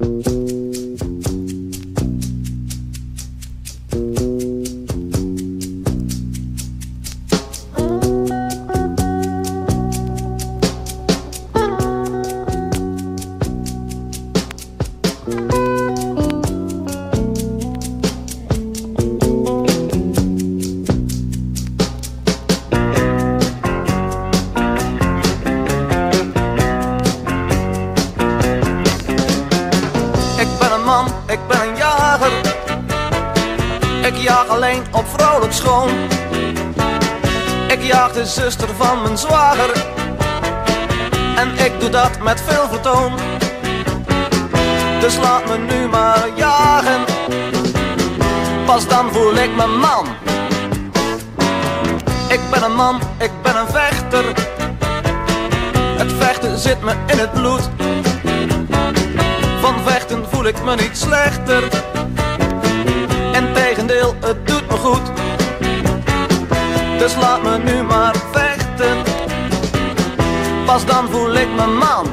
Ik ben een jager, ik jaag alleen op vrolijk schoon. Ik jaag de zuster van mijn zwager en ik doe dat met veel vertoon. Dus laat me nu maar jagen, pas dan voel ik me man. Ik ben een man, ik ben een vechter, het vechten zit me in het bloed. Van vechten voel ik me niet slechter, integendeel, het doet me goed. Dus laat me nu maar vechten, pas dan voel ik me man.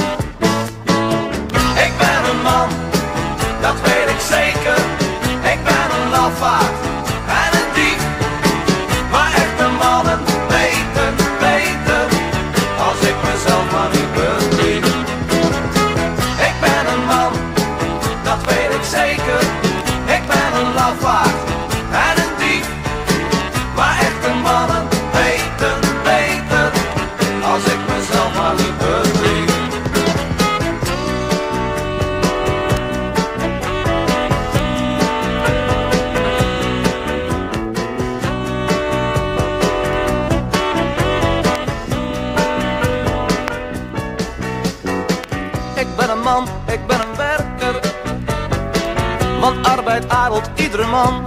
Ik ben een man, dat weet ik zeker. Ik ben een lafaard en een dief, maar echte mannen weten beter, als ik mezelf maar niet bedrieg. Ik ben een man, dat weet ik zeker. Ik ben een lafaard en een dief, maar echte mannen weten beter, als ik mezelf maar niet bedrieg. Ik ben een man, ik ben een werker, want arbeid adelt iedere man.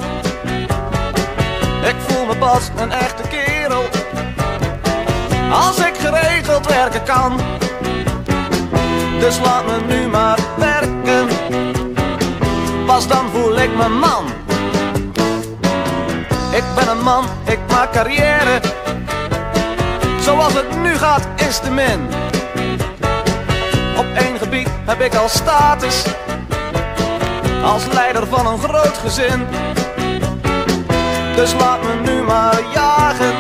Ik voel me pas een echte kerel, als ik geregeld werken kan. Dus laat me nu maar werken, pas dan voel ik me man. Ik ben een man, ik maak carrière, zoals het nu gaat is te min. Op één gebied heb ik al status, als leider van een groot gezin. Dus laat me nu maar jagen,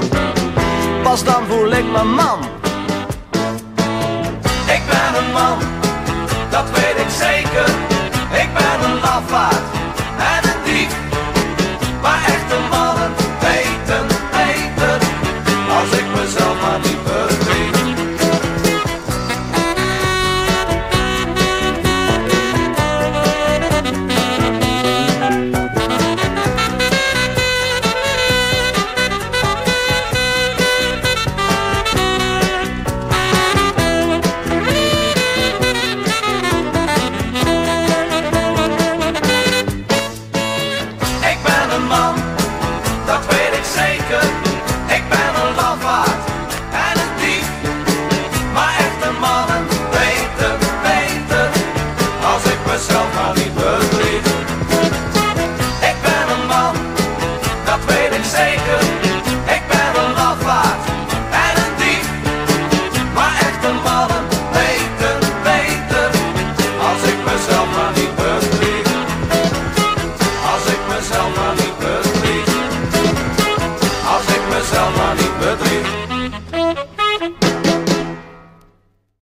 pas dan voel ik me man. Ik ben een man,